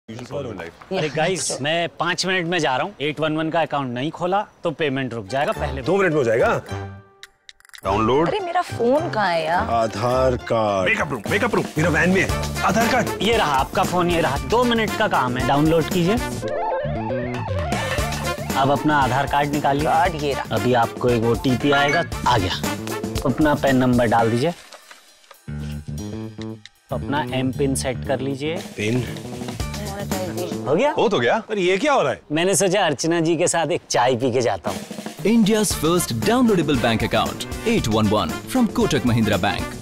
अरे गाइस, मैं 5 मिनट में जा रहा हूँ। 811 का अकाउंट नहीं खोला तो पेमेंट रुक जाएगा। पहले 2 मिनट में हो जाएगा। डाउनलोड। अरे मेरा फोन कहाँ है यार? आधार कार्ड। मेकअप रूम मेरा वैन में है। आधार कार्ड ये रहा, आपका फोन ये रहा। 2 मिनट का काम है, डाउनलोड कीजिए। अब अपना आधार कार्ड निकालिए। कार्ड ये रहा। अभी आपको एक OTP आएगा। आ गया। अपना पैन नंबर डाल दीजिए। अपना MPIN सेट कर लीजिए। पिन हो गया? हो तो गया। पर ये क्या हो रहा है? मैंने सोचा अर्चना जी के साथ एक चाय पी के जाता हूँ। India's first downloadable bank account, 811 from Kotak Mahindra Bank.